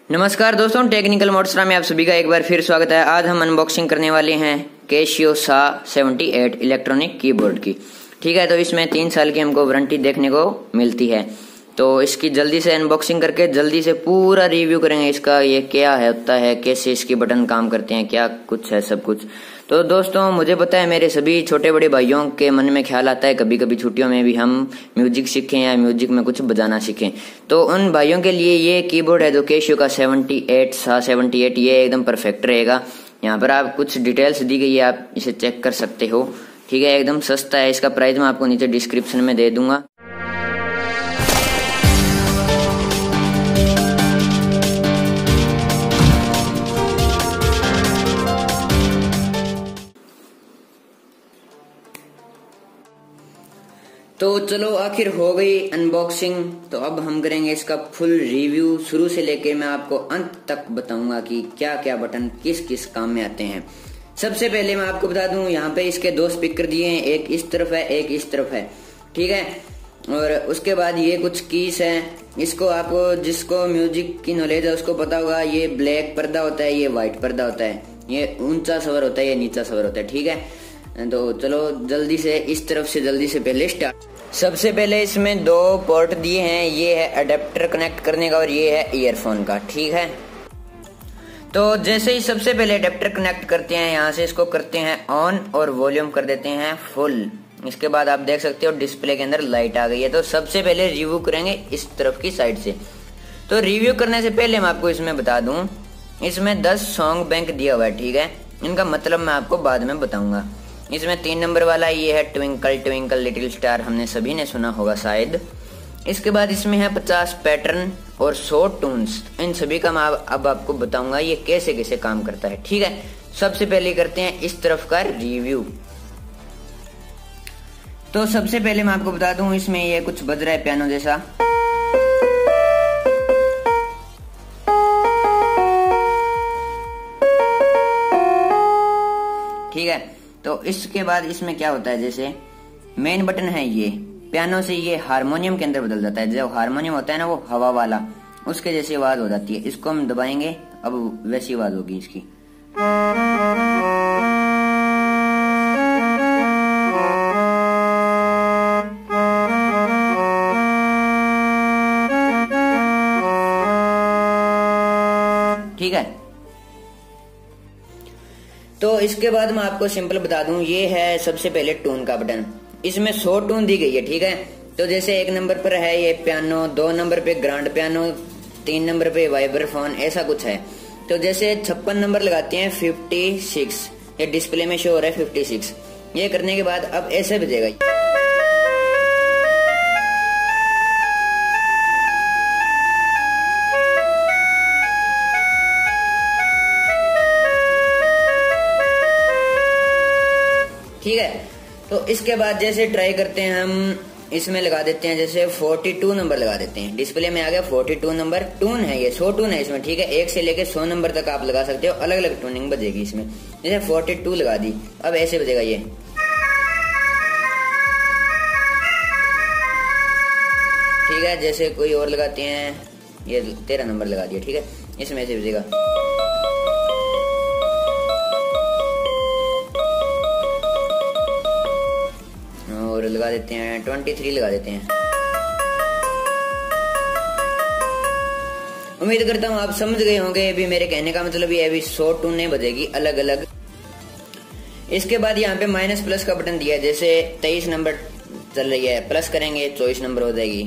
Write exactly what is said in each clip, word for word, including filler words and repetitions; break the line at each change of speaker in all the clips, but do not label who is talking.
नमस्कार दोस्तों, टेक्निकल मोड्सरा में आप सभी का एक बार फिर स्वागत है। आज हम अनबॉक्सिंग करने वाले हैं कैशियो सा सेवेंटी एट इलेक्ट्रॉनिक कीबोर्ड की। ठीक है, तो इसमें तीन साल की हमको वारंटी देखने को मिलती है। तो इसकी जल्दी से अनबॉक्सिंग करके जल्दी से पूरा रिव्यू करेंगे इसका, ये क्या है होता है, कैसे इसके बटन काम करते हैं, क्या कुछ है सब कुछ। तो दोस्तों मुझे पता है मेरे सभी छोटे बड़े भाइयों के मन में ख्याल आता है कभी कभी छुट्टियों में भी हम म्यूजिक सीखें या म्यूजिक में कुछ बजाना सीखें। तो उन भाइयों के लिए ये कीबोर्ड है जो कैशियो का सेवेंटी एट सा सेवेंटी एट, ये एकदम परफेक्ट रहेगा। यहाँ पर आप कुछ डिटेल्स दी गई है, आप इसे चेक कर सकते हो। ठीक है, एकदम सस्ता है। इसका प्राइस मैं आपको नीचे डिस्क्रिप्शन में दे दूंगा। तो चलो आखिर हो गई अनबॉक्सिंग। तो अब हम करेंगे इसका फुल रिव्यू, शुरू से लेकर मैं आपको अंत तक बताऊंगा कि क्या क्या बटन किस किस काम में आते हैं। सबसे पहले मैं आपको बता दूं, यहाँ पे इसके दो स्पीकर दिए हैं, एक इस तरफ है एक इस तरफ है। ठीक है, और उसके बाद ये कुछ कीज है। इसको आपको जिसको म्यूजिक की नॉलेज है उसको पता होगा, ये ब्लैक पर्दा होता है, ये व्हाइट पर्दा होता है, ये ऊंचा स्वर होता है, ये नीचा स्वर होता है। ठीक है, तो चलो जल्दी से इस तरफ से जल्दी से पहले स्टार्ट। सबसे पहले इसमें दो पोर्ट दिए हैं, ये है अडेप्टर कनेक्ट करने का और ये है ईयरफोन का। ठीक है, तो जैसे ही सबसे पहले अडेप्टर कनेक्ट करते हैं, यहाँ से इसको करते हैं ऑन और वॉल्यूम कर देते हैं फुल। इसके बाद आप देख सकते हो डिस्प्ले के अंदर लाइट आ गई है। तो सबसे पहले रिव्यू करेंगे इस तरफ की साइड से। तो रिव्यू करने से पहले मैं आपको इसमें बता दूं, इसमें दस सॉन्ग बैंक दिया हुआ है। ठीक है, इनका मतलब मैं आपको बाद में बताऊंगा। इसमें तीन नंबर वाला ये है ट्विंकल ट्विंकल लिटिल स्टार, हमने सभी ने सुना होगा शायद। इसके बाद इसमें है पचास पैटर्न और सौ टून्स। इन सभी का मैं अब आपको बताऊंगा ये कैसे कैसे काम करता है। ठीक है, सबसे पहले करते हैं इस तरफ का रिव्यू। तो सबसे पहले मैं आपको बता दूं, इसमें ये कुछ बज रहा है पियानो जैसा। ठीक है, तो इसके बाद इसमें क्या होता है, जैसे मेन बटन है ये पियानो से ये हारमोनियम के अंदर बदल जाता है। जो हारमोनियम होता है ना वो हवा वाला, उसके जैसी आवाज हो जाती है। इसको हम दबाएंगे, अब वैसी आवाज होगी इसकी। ठीक है, तो इसके बाद मैं आपको सिंपल बता दूं, ये है सबसे पहले टून का बटन। इसमें सौ टून दी गई है। ठीक है, तो जैसे एक नंबर पर है ये पियानो, दो नंबर पे ग्रांड पियानो, तीन नंबर पे वाइब्राफोन, ऐसा कुछ है। तो जैसे छप्पन नंबर लगाते हैं फिफ्टी सिक्स, ये डिस्प्ले में शो हो रहा है फिफ्टी सिक्स। ये करने के बाद अब ऐसे बजेगा। ठीक है, तो इसके बाद जैसे ट्राई करते हैं हम, इसमें लगा देते हैं जैसे बयालीस नंबर लगा देते हैं। डिस्प्ले में आ गया बयालीस नंबर। टून है ये, सौ टून है इसमें। ठीक है, एक से लेके सौ नंबर तक आप लगा सकते हो, अलग अलग टूनिंग बजेगी इसमें। जैसे बयालीस लगा दी, अब ऐसे बजेगा ये। ठीक है, जैसे कोई और लगाते हैं, ये तेरह नंबर लगा दिया। ठीक है, इसमें ऐसे बजेगा। और लगा देते हैं तेईस लगा देते हैं। उम्मीद करता हूँ आप समझ गए होंगे। अभी मेरे कहने का मतलब ये अभी सौ टूनें बजेगी अलग अलग। इसके बाद यहाँ पे माइनस प्लस का बटन दिया है, जैसे तेईस नंबर चल रही है, प्लस करेंगे चौबीस नंबर हो जाएगी।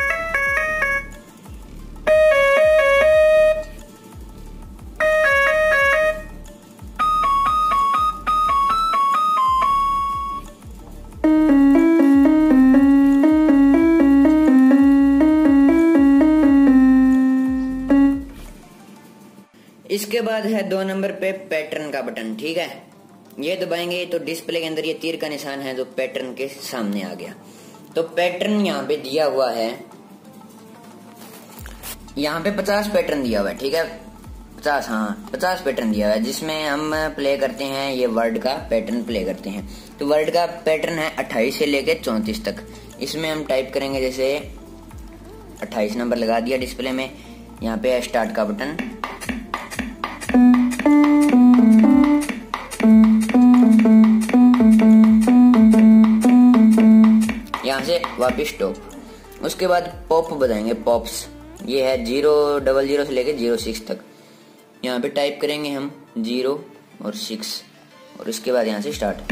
इसके बाद है दो नंबर पे पैटर्न का बटन। ठीक है, ये दबाएंगे तो डिस्प्ले के अंदर ये तीर का निशान है जो पैटर्न के सामने आ गया। तो पैटर्न यहाँ पे दिया हुआ है, यहाँ पे पचास पैटर्न दिया हुआ है। ठीक है, पचास, हाँ पचास पैटर्न दिया हुआ है, जिसमें हम प्ले करते हैं ये वर्ड का पैटर्न प्ले करते हैं। तो वर्ड का पैटर्न है अट्ठाईस से लेके चौंतीस तक। इसमें हम टाइप करेंगे, जैसे अट्ठाईस नंबर लगा दिया डिस्प्ले में, यहाँ पे स्टार्ट का बटन, यहाँ से वापिस स्टॉप। उसके बाद पॉप बताएंगे, पॉप्स। ये है जीरो डबल जीरो से लेके जीरो सिक्स तक। यहाँ पे टाइप करेंगे हम जीरो और सिक्स, और उसके बाद यहाँ से स्टार्ट।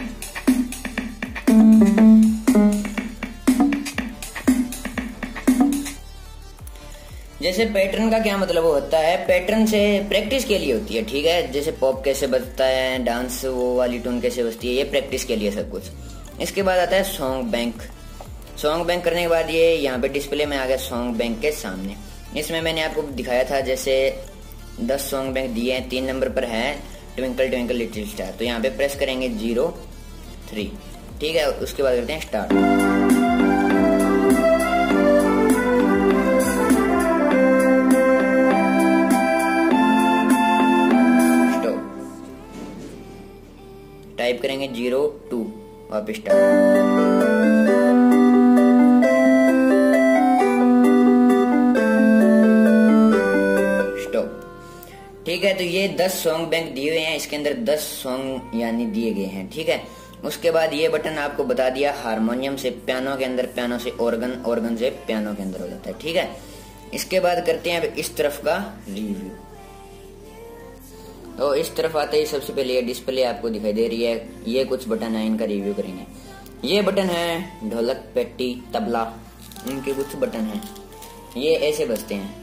जैसे पैटर्न का क्या मतलब होता है, पैटर्न से प्रैक्टिस के लिए होती है, ठीक है। जैसे पॉप कैसे बजता है, डांस वो वाली टून कैसे बजती है, ये प्रैक्टिस के लिए सब कुछ। इसके बाद आता है सॉन्ग बैंक। सॉन्ग बैंक करने के बाद ये यहाँ पे डिस्प्ले में आ गया सॉन्ग बैंक के सामने। इसमें मैंने आपको दिखाया था, जैसे दस सॉन्ग बैंक दिए हैं, तीन नंबर पर है ट्विंकल ट्विंकल लिटिल स्टार। तो यहाँ पे प्रेस करेंगे जीरो थ्री, ठीक है। उसके बाद करते हैं स्टार्ट। टाइप करेंगे जीरो टू, वापिस स्टार्ट। स्टॉप, ठीक है। तो ये दस सॉन्ग बैंक दिए हुए हैं, इसके अंदर दस सॉन्ग यानी दिए गए हैं, ठीक है। उसके बाद ये बटन आपको बता दिया हारमोनियम से पियानो के अंदर, पियानो से ऑर्गन, ऑर्गन से पियानो के अंदर हो जाता है, ठीक है। इसके बाद करते हैं अब इस तरफ का रिव्यू। तो इस तरफ आते ही सबसे पहले ये डिस्प्ले आपको दिखाई दे रही है, ये कुछ बटन है, इनका रिव्यू करेंगे। ये बटन है ढोलक, पेटी, तबला, इनके कुछ बटन हैं, ये ऐसे बजते हैं।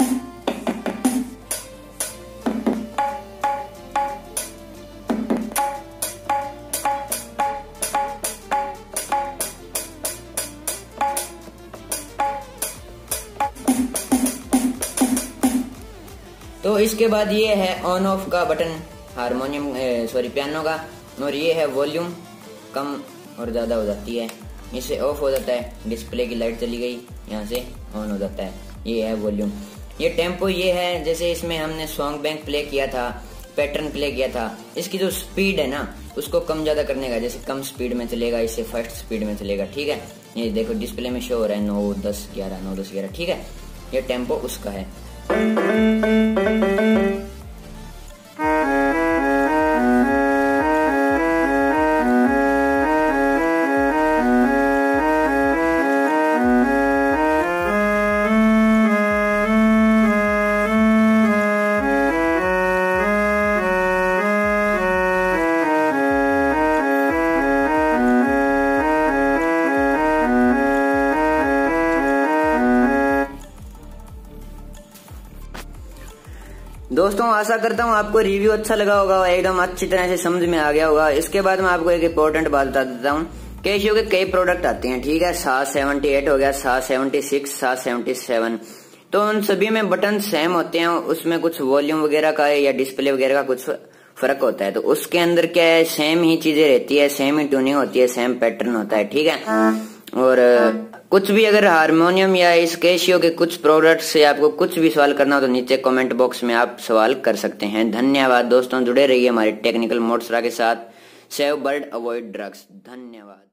तो इसके बाद ये है ऑन ऑफ का बटन हारमोनियम सॉरी पियानो का, और ये है वॉल्यूम, कम और ज्यादा हो जाती है, इससे ऑफ हो जाता है, डिस्प्ले की लाइट चली गई, यहाँ से ऑन हो जाता है। ये है वॉल्यूम। ये टेम्पो ये है, जैसे इसमें हमने सॉन्ग बैंक प्ले किया था, पैटर्न प्ले किया था, इसकी जो स्पीड है ना उसको कम ज्यादा करने का, जैसे कम स्पीड में चलेगा, इससे फास्ट स्पीड में चलेगा, ठीक है। ये देखो डिस्प्ले में शो हो रहा है नौ दस ग्यारह, नौ दस ग्यारह, ठीक है। ये टेम्पो उसका है। दोस्तों आशा करता हूँ आपको रिव्यू अच्छा लगा होगा, एकदम अच्छी तरह से समझ में आ गया होगा। इसके बाद मैं आपको एक इम्पोर्टेंट बात बता देता हूँ, कैशियो के कई प्रोडक्ट आते हैं, ठीक है। सात सेवेंटी एट हो गया, सात सेवेंटी सिक्स, सात सेवेंटी सेवन, तो उन सभी में बटन सेम होते हैं, उसमें कुछ वॉल्यूम वगैरह का या डिस्प्ले वगैरह का कुछ फर्क होता है। तो उसके अंदर क्या है, सेम ही चीजें रहती है, सेम ही ट्यूनिंग होती है, सेम पैटर्न होता है, ठीक है। और कुछ भी अगर हारमोनियम या इस कैशियो के कुछ प्रोडक्ट से आपको कुछ भी सवाल करना हो तो नीचे कमेंट बॉक्स में आप सवाल कर सकते हैं। धन्यवाद दोस्तों, जुड़े रहिए हमारे टेक्निकल मोड्सरा के साथ। Save bird, avoid drugs. धन्यवाद।